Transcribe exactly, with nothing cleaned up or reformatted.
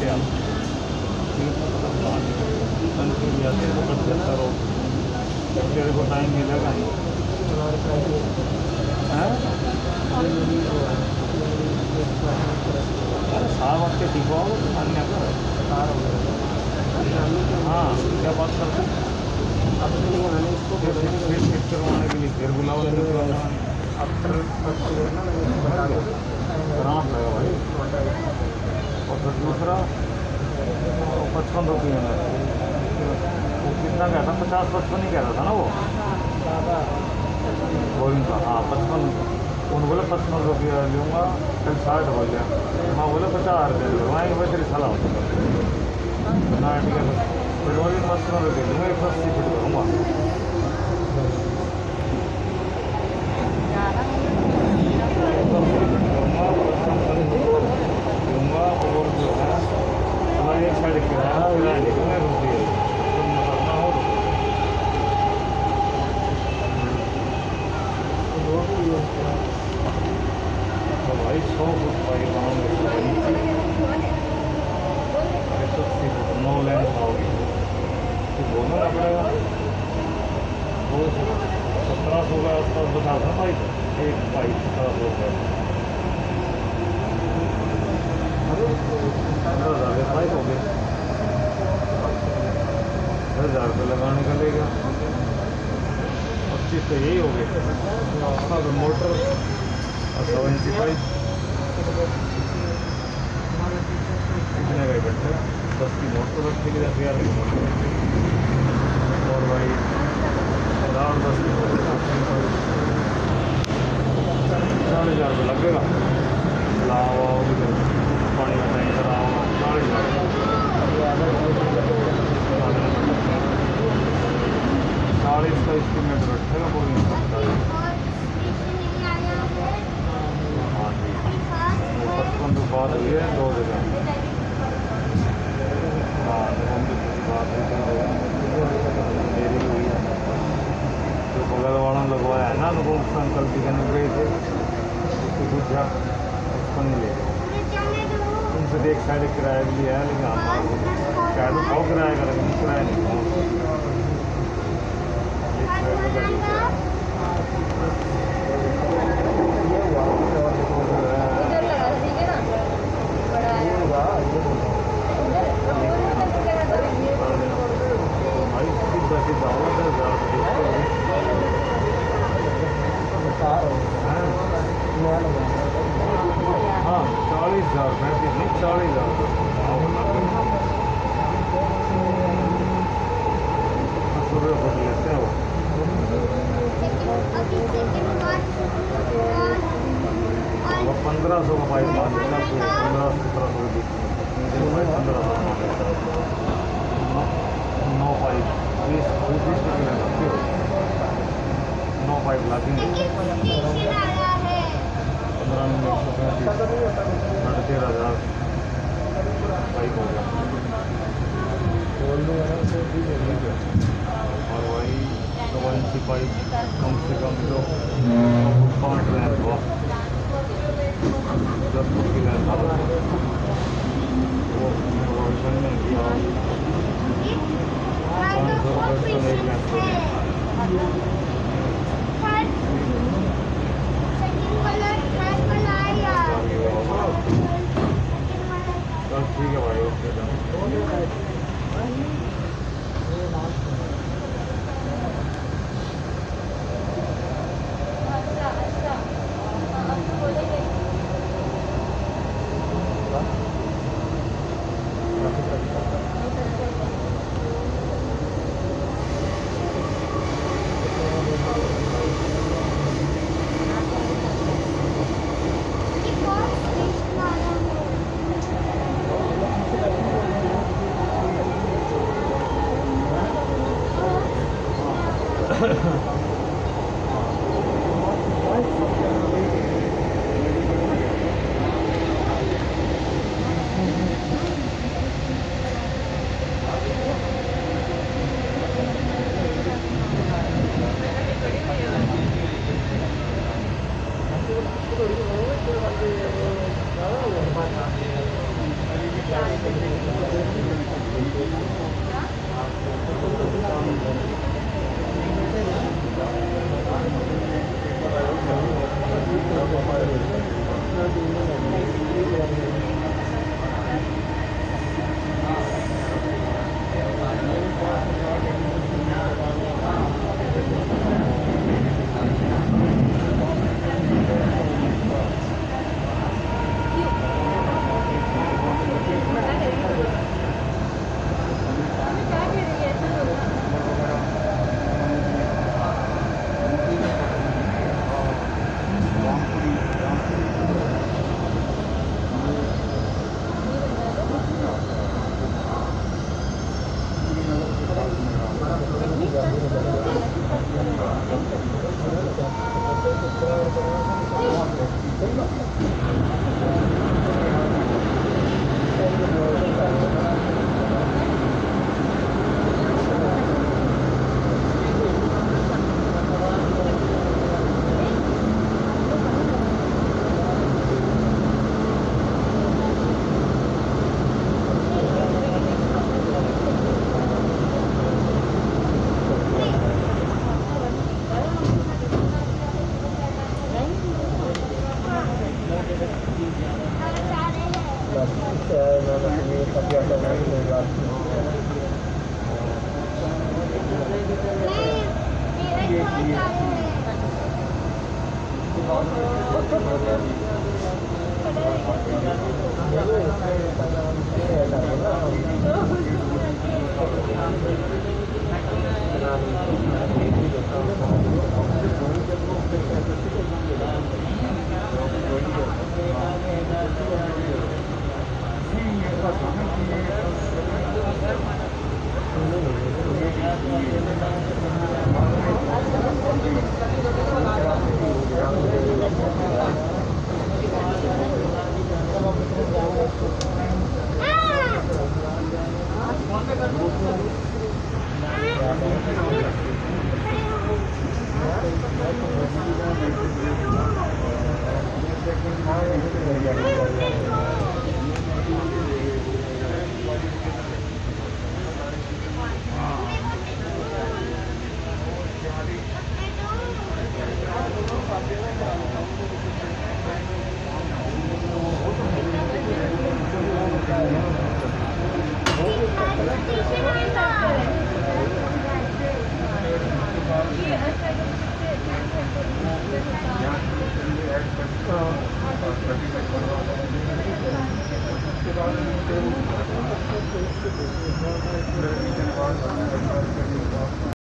सकते हैं आप। पचहत्तर हो तेरे को टाइम मिलेगा नहीं अरे सार वक्त के ठीक हो अन्य का हाँ क्या बात करते अब फिर फिट करवाने के लिए फिर बुलाओ कराना पड़ेगा भाई। और फिर दूसरा पचपन रुपये में वो कितना कहता पचास पचपन ही कहता था ना वो बोरिंग का। हाँ पचपन उन बोले पचपन रुपये लूँगा कल साठ हो गया मैं बोले पचास रुपये लगवाएंगे भाई तेरी सलाह ना ठीक है पेट्रोलिंग पचपन रुपये लूँगा एक सौ अस्सी फिट करूँगा लूँगा और जो है हमारी एक साइड किराया निकलना रुपये करना हो तो भाई सौ फुट भाई गाँव में एक सौ अस्सी फुट नौ लेन होगी तो बोलना ना पड़ेगा वो सत्रह सौ का आसपास बता था भाई एक भाई सत्रह सौ का पंद्रह हज़ार के पाइप हो गए दस हज़ार रुपये लगाने का लेगा पच्चीस तो यही हो गए अब मोटर और सौ इंची पाइप कितने का इकट्ठे दस की मोटर रखी दस हज़ार की मोटर और भाई और दस की मोटर चालीस हज़ार रुपये लगेगा लावा पानी का टैंकर आओ चालीस चालीस का एस्टिमेट बैठेगा पूरी हाँ जी पचपन तो बात हुई है दो जगह हाँ बात देरी हुई है जो बगल वाला लगवाया है ना अनुपम अंकल जी कहने गए थे उसको पूछा उसको नहीं ले उनसे एक साइड किराया भी लिया है लेकिन हम शायद तो सौ किराया का लेकिन किराया नहीं एक साइड में गाड़ी भाई सीधा सीधा होगा दस हज़ार हाँ चालीस हज़ार पैंतीस नहीं चालीस हज़ार रुपये फुट लेते हैं वो पंद्रह सौ का पाइप मान लेना पंद्रह सत्रह सौ के बीच पंद्रह सौ नौ पाइप बीस बीस रुपये लगते हो नौ पाइप लगेंगे पंद्रह में एक सौ पैंतीस साढ़े तेरह हज़ार पाइप हो गया और वही दो इंची पाइप कम से कम तो पाँच लेंथ हुआ दस फुट की लेंथ वो प्रोविजन में किया पाँच सौ रुपये तो एक लेंथ चल ठीक है भाई ओके हाँ